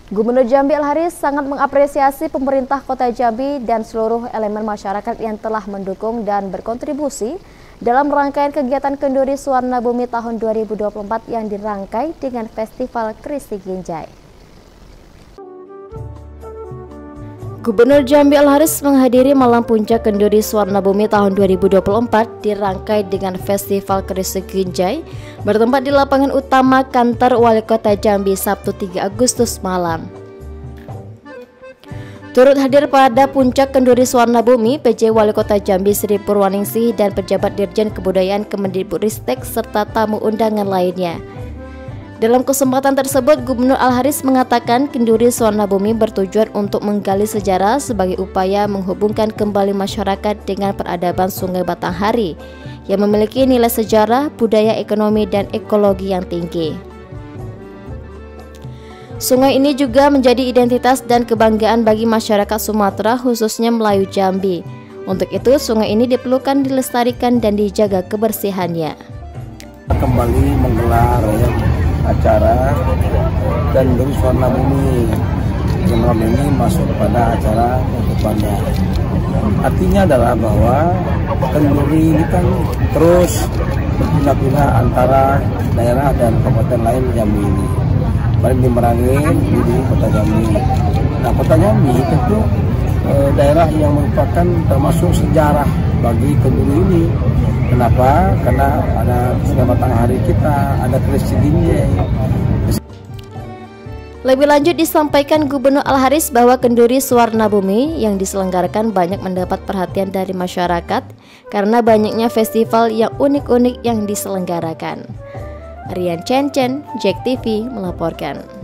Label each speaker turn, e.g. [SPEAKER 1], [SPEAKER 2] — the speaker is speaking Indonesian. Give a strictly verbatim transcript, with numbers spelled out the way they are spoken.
[SPEAKER 1] Gubernur Jambi Al-Haris sangat mengapresiasi pemerintah Kota Jambi dan seluruh elemen masyarakat yang telah mendukung dan berkontribusi dalam rangkaian kegiatan Kenduri Suwarna Bumi tahun dua ribu dua puluh empat yang dirangkai dengan Festival Krisi Ginjai. Gubernur Jambi Al-Haris menghadiri malam puncak Kenduri Suwarna Bumi tahun dua ribu dua puluh empat dirangkai dengan Festival Krisi Ginjai bertempat di lapangan utama kantor Wali Kota Jambi Sabtu tiga Agustus malam. Turut hadir pada puncak Kenduri Suwarna Bumi P J Wali Kota Jambi Sri Purwaningsih dan pejabat Dirjen Kebudayaan Kemendikbudristek serta tamu undangan lainnya. Dalam kesempatan tersebut, Gubernur Al-Haris mengatakan Kenduri Suwarna Bumi bertujuan untuk menggali sejarah sebagai upaya menghubungkan kembali masyarakat dengan peradaban Sungai Batanghari yang memiliki nilai sejarah, budaya, ekonomi, dan ekologi yang tinggi. Sungai ini juga menjadi identitas dan kebanggaan bagi masyarakat Sumatera, khususnya Melayu Jambi. Untuk itu, sungai ini diperlukan dilestarikan dan dijaga kebersihannya.
[SPEAKER 2] Kembali menggelar ya, acara Kenduri Suwarna Bumi yang malam ini masuk pada acara penutupannya. Artinya adalah bahwa kenduri ini kan terus berpindah-pindah antara daerah dan kabupaten lain Jambi ini. Paling di Merangin, di Kota Jambi. Nah, Kota Jambi tentu eh, daerah yang merupakan termasuk sejarah bagi kenduri ini. Kenapa? Karena ada Sungai Batanghari kita, ada Krisi Ginjai.
[SPEAKER 1] Lebih lanjut disampaikan Gubernur Al-Haris bahwa Kenduri Suwarna Bumi yang diselenggarakan banyak mendapat perhatian dari masyarakat karena banyaknya festival yang unik-unik yang diselenggarakan. Rian Chen Chen, Jack T V melaporkan.